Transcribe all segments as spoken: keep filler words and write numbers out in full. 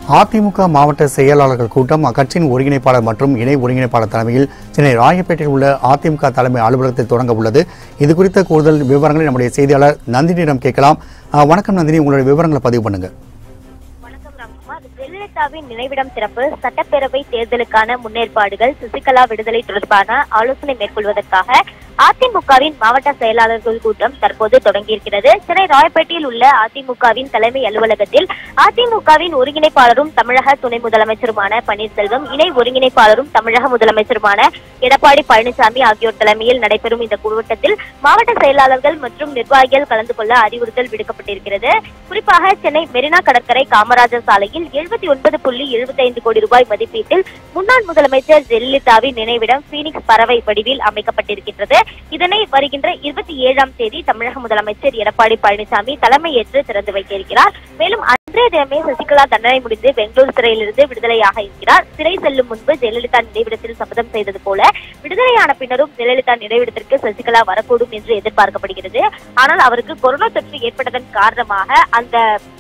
அதிமுக மாவட்ட செயலாளர்கள் கூட்டம் அக்கட்சியின் ஒருங்கிணைப்பாளர் மற்றும் இணை ஒருங்கிணைப்பாளர் தலைமையில் சென்னை ராயப்பேட்டையில் உள்ள அதிமுக தலைமை அலுவலகத்தில் தொடங்க உள்ளது. இதுகுறித்த கூடுதல் விவரங்களை நம்முடைய செய்தியாளர் நந்தினியிடம் கேட்கலாம். வணக்கம் நந்தினி, உங்களுடைய விவரங்களை பதிவு பண்ணுங்க. ஜெயலலிதாவின் நினைவிடம் திறப்பு, சட்டப்பேரவை தேர்தலுக்கான முன்னேற்பாடுகள், சசிகலா விடுதலை தொடர்பான ஆலோசனை மேற்கொள்வதற்காக அதிமுகவின் மாவட்ட செயலாளர்கள் கூட்டம் தற்போது தொடங்கியிருக்கிறது. சென்னை ராயப்பேட்டையில் உள்ள அதிமுகவின் தலைமை அலுவலகத்தில் அதிமுகவின் ஒருங்கிணைப்பாளரும் தமிழக துணை முதலமைச்சருமான பன்னீர்செல்வம், இணை ஒருங்கிணைப்பாளரும் தமிழக முதலமைச்சருமான எடப்பாடி பழனிசாமி ஆகியோர் தலைமையில் நடைபெறும் இந்த கூட்டத்தில் மாவட்ட செயலாளர்கள் மற்றும் நிர்வாகிகள் கலந்து கொள்ள அறிவுறுத்தல் விடுக்கப்பட்டிருக்கிறது. குறிப்பாக சென்னை மெரினா கடற்கரை காமராஜர் சாலையில் எழுபத்தி ஒன்பது புள்ளி எழுபத்தி ஐந்து கோடி ரூபாய் மதிப்பீட்டில் முன்னாள் முதலமைச்சர் ஜெயலலிதாவின் நினைவிடம் பீனிக்ஸ் பறவை வடிவில் அமைக்கப்பட்டிருக்கின்றது. இதனை வருகின்ற இருபத்தி ஏழாம் தேதி தமிழக முதலமைச்சர் எடப்பாடி பழனிசாமி தலைமையேற்று திறந்து வைக்க இருக்கிறார். மேலும் அன்றைய தினமே சசிகலா தண்டனை முடிந்து பெங்களூரு சிறையிலிருந்து விடுதலையாக இருக்கிறார். சிறை செல்லும் முன்பு ஜெயலலிதா நினைவிடத்தில் சபதம் செய்தது போல விடுதலையான பின்னரும் ஜெயலலிதா நினைவிடத்திற்கு சசிகலா வரக்கூடும் என்று எதிர்பார்க்கப்படுகிறது. ஆனால் அவருக்கு கொரோனா தொற்று ஏற்பட்டதன் காரணமாக அந்த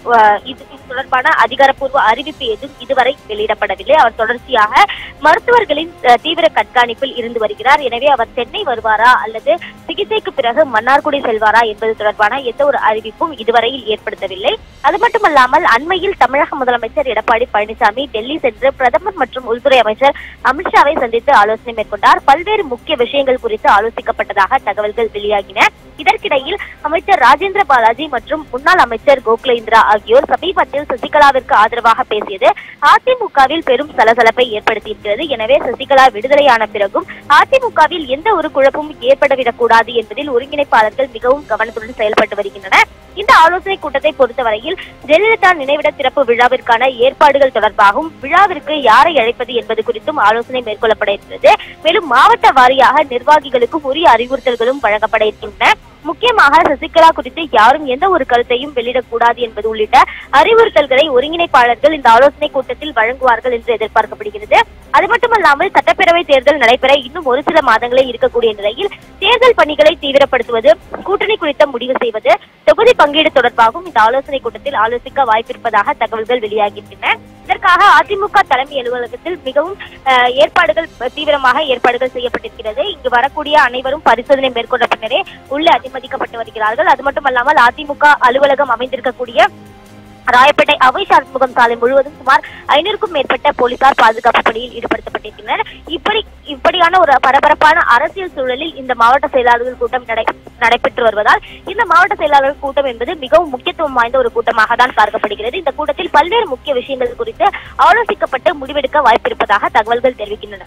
இது தொடர்பான அதிகாரப்பூர்வ அறிவிப்பு எதுவும் இதுவரை வெளியிடப்படவில்லை. அவர் தொடர்ச்சியாக மருத்துவர்களின் தீவிர கண்காணிப்பில் இருந்து வருகிறார். எனவே அவர் சென்னை வருவாரா அல்லது சிகிச்சைக்கு பிறகு மன்னார்குடி செல்வாரா என்பது தொடர்பான எந்த ஒரு அறிவிப்பும் இதுவரையில் ஏற்படுத்தவில்லை. அது மட்டுமல்லாமல் அண்மையில் தமிழக முதலமைச்சர் எடப்பாடி பழனிசாமி டெல்லி சென்று பிரதமர் மற்றும் உள்துறை அமைச்சர் அமித்ஷாவை சந்தித்து ஆலோசனை மேற்கொண்டார். பல்வேறு முக்கிய விஷயங்கள் குறித்து ஆலோசிக்கப்பட்டதாக தகவல்கள் வெளியாகின. இதற்கிடையில் அமைச்சர் ராஜேந்திர பாலாஜி மற்றும் முன்னாள் அமைச்சர் கோகுலேந்திரா ஆகியோர் சமீபத்தில் சசிகலாவிற்கு ஆதரவாக பேசியது அதிமுகவில் பெரும் சலசலப்பை ஏற்படுத்தியிருக்கிறது. எனவே சசிகலா விடுதலையான பிறகும் அதிமுகவில் எந்த ஒரு குழப்பமும் ஏற்படவிடக் கூடாது என்பதில் ஒருங்கிணைப்பாளர்கள் மிகவும் கவனத்துடன் செயல்பட்டு வருகின்றனர். இந்த ஆலோசனை கூட்டத்தை பொறுத்தவரையில் ஜெயலலிதா நினைவிட திறப்பு விழாவிற்கான ஏற்பாடுகள் தொடர்பாகவும் விழாவிற்கு யாரை அழைப்பது என்பது குறித்தும் ஆலோசனை மேற்கொள்ளப்பட இருக்கிறது. மேலும் மாவட்ட வாரியாக நிர்வாகிகளுக்கும் உரிய அறிவுறுத்தல்களும் வழங்கப்பட இருக்கின்றன. முக்கியமாக சசிகலா குறித்து யாரும் எந்த ஒரு கருத்தையும் வெளியிடக்கூடாது என்பது உள்ளிட்ட அறிவுறுத்தல்களை ஒருங்கிணைப்பாளர்கள் இந்த ஆலோசனை கூட்டத்தில் வழங்குவார்கள் என்று எதிர்பார்க்கப்படுகிறது. அது மட்டுமல்லாமல் சட்டப்பேரவை தேர்தல் நடைபெற இன்னும் ஒரு சில மாதங்களே இருக்கக்கூடிய நிலையில் தேர்தல் பணிகளை தீவிரப்படுத்துவது, கூட்டணி குறித்த முடிவு செய்வது, தொகுதி பங்கீடு தொடர்பாகவும் இந்த ஆலோசனை கூட்டத்தில் ஆலோசிக்க வாய்ப்பிருப்பதாக தகவல்கள் வெளியாகின்றன. இதற்காக அதிமுக தலைமை அலுவலகத்தில் மிகவும் ஏற்பாடுகள் தீவிரமாக ஏற்பாடுகள் செய்யப்பட்டிருக்கிறது. இங்கு வரக்கூடிய அனைவரும் பரிசோதனை மேற்கொண்ட பின்னரே உள்ள அனுமதிக்கப்பட்டு வருகிறார்கள். அது மட்டுமல்லாமல் அதிமுக அலுவலகம் அமைந்திருக்கக்கூடிய ராயப்பேட்டை அவை சண்முகம் சாலை முழுவதும் சுமார் ஐநூறுக்கும் மேற்பட்ட போலீசார் பாதுகாப்பு பணியில் ஈடுபடுத்தப்பட்டிருக்கின்றனர். இப்படி இப்படியான ஒரு பரபரப்பான அரசியல் சூழலில் இந்த மாவட்ட செயலாளர்கள் கூட்டம் நடை நடைபெற்று வருவதால் இந்த மாவட்ட செயலாளர்கள் கூட்டம் என்பது மிகவும் முக்கியத்துவம் வாய்ந்த ஒரு கூட்டமாக தான் பார்க்கப்படுகிறது. இந்த கூட்டத்தில் பல்வேறு முக்கிய விஷயங்கள் குறித்து ஆலோசிக்கப்பட்டு முடிவெடுக்க வாய்ப்பிருப்பதாக தகவல்கள் தெரிவிக்கின்றன.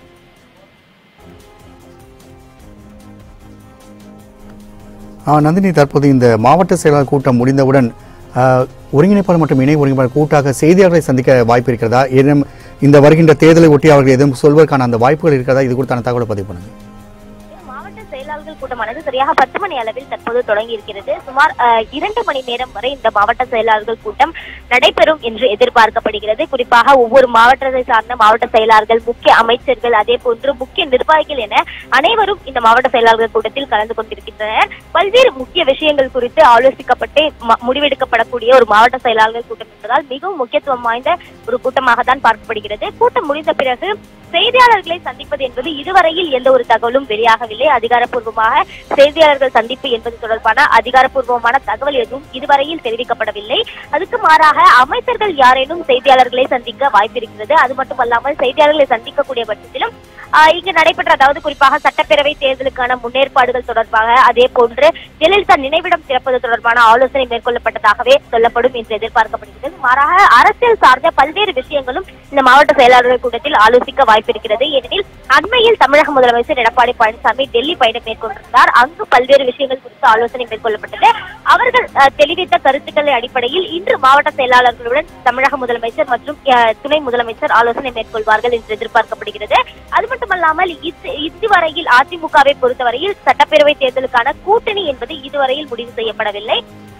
நந்தினி, தற்போது இந்த மாவட்ட செயலாளர் கூட்டம் முடிந்தவுடன் ஒருங்கிணைப்பாளர் மற்றும் இணை ஒருங்கிணைப்பாளர் கூட்டாக செய்தியாளர்களை சந்திக்க வாய்ப்பு இருக்கிறதா? ஏதும் இந்த வருகின்ற தேர்தலை ஒட்டி அவர்கள் எதுவும் சொல்வதற்கான அந்த வாய்ப்புகள் இருக்கிறதா? இது குறித்தான தகவலை பதிவு பண்ணுங்க. மாவட்ட செயலாளர்கள் கூட்டமானது சரியாக பத்து மணி அளவில் தற்போது தொடங்கி இருக்கிறது. சுமார் இரண்டு மணி நேரம் வரை இந்த மாவட்ட செயலாளர்கள் கூட்டம் நடைபெறும் என்று எதிர்பார்க்கப்படுகிறது. குறிப்பாக ஒவ்வொரு மாவட்டத்தை சார்ந்த மாவட்ட செயலாளர்கள், முக்கிய அமைச்சர்கள், அதே போன்று முக்கிய நிர்வாகிகள் என அனைவரும் இந்த மாவட்ட செயலாளர்கள் கூட்டத்தில் கலந்து கொண்டிருக்கின்றனர். பல்வேறு முக்கிய விஷயங்கள் குறித்து ஆலோசிக்கப்பட்டு முடிவெடுக்கப்படக்கூடிய ஒரு மாவட்ட செயலாளர்கள் கூட்டம் என்பதால் மிகவும் முக்கியத்துவம் வாய்ந்த ஒரு கூட்டமாக தான் பார்க்கப்படுகிறது. கூட்டம் முடிந்த பிறகு செய்தியாளர்களை சந்திப்பது என்பது இதுவரையில் எந்த ஒரு தகவலும் வெளியாகவில்லை. அதிகாரப்பூர்வமாக செய்தியாளர்கள் சந்திப்பு என்பது தொடர்பான அதிகாரப்பூர்வமான தகவல் எதுவும் இதுவரையில் தெரிவிக்கப்படவில்லை. அதுக்கு மாறாக அமைச்சர்கள் யாரேனும் செய்தியாளர்களை சந்திக்க வாய்ப்பிருக்கிறது. அது மட்டுமல்லாமல் செய்தியாளர்களை சந்திக்கக்கூடிய பட்சத்திலும் இங்கு நடைபெற்ற, அதாவது குறிப்பாக சட்டப்பேரவை தேர்தலுக்கான முன்னேற்பாடுகள் தொடர்பாக, அதே போன்று ஜெயலலிதா நினைவிடம் திறப்பது தொடர்பான ஆலோசனை மேற்கொள்ளப்பட்டதாகவே சொல்லப்படும் என்று எதிர்பார்க்கப்படுகிறது. மாறாக அரசியல் சார்ந்த பல்வேறு விஷயங்களும் இந்த மாவட்ட செயலாளர்கள் கூட்டத்தில் ஆலோசிக்க வாய்ப்பிருக்கிறது. ஏனெனில் அண்மையில் தமிழக முதலமைச்சர் எடப்பாடி பழனிசாமி டெல்லி பயணம் மேற்கொண்டிருந்தார். அங்கு பல்வேறு விஷயங்கள் குறித்து ஆலோசனை மேற்கொள்ளப்பட்டது. அவர்கள் தெரிவித்த கருத்துக்களின் அடிப்படையில் இன்று மாவட்ட செயலாளர்களுடன் தமிழக முதலமைச்சர் மற்றும் துணை முதலமைச்சர் ஆலோசனை மேற்கொள்வார்கள் என்று எதிர்பார்க்கப்படுகிறது. அது மட்டுமல்லாமல் இதுவரையில் அதிமுகவை பொறுத்தவரையில் சட்டப்பேரவை தேர்தலுக்கான கூட்டணி என்பது இதுவரையில் முடிவு செய்யப்படவில்லை.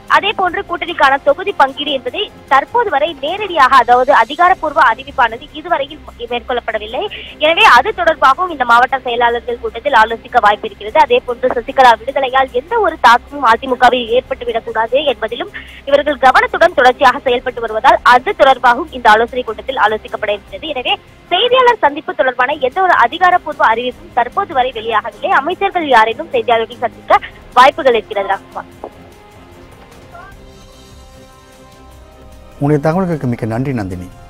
அதே போன்று கூட்டணிக்கான தொகுதி பங்கீடு என்பதை தற்போது வரை நேரடியாக, அதாவது அதிகாரப்பூர்வ அறிவிப்பானது இதுவரையில் மேற்கொள்ளப்படவில்லை. எனவே அது தொடர்பாகவும் இந்த மாவட்ட செயலாளர்கள் கூட்டத்தில் ஆலோசிக்க வாய்ப்பு இருக்கிறது. அதே போன்று சசிகலா விடுதலையால் எந்த ஒரு தாக்கமும் அதிமுகவில் ஏற்பட்டுவிடக் கூடாது என்பதிலும் இவர்கள் கவனத்துடன் தொடர்ச்சியாக செயல்பட்டு வருவதால் அது தொடர்பாகவும் இந்த ஆலோசனை கூட்டத்தில் ஆலோசிக்கப்பட இருக்கிறது. எனவே செய்தியாளர் சந்திப்பு தொடர்பான எந்த ஒரு அதிகாரப்பூர்வ அறிவிப்பும் தற்போது வரை வெளியாகவில்லை. அமைச்சர்கள் யாரேனும் செய்தியாளர்கள் சந்திக்க வாய்ப்புகள் இருக்கிறது. ராம்குமார், உங்களுடைய தகவல்களுக்கு மிக்க நன்றி நந்தினி.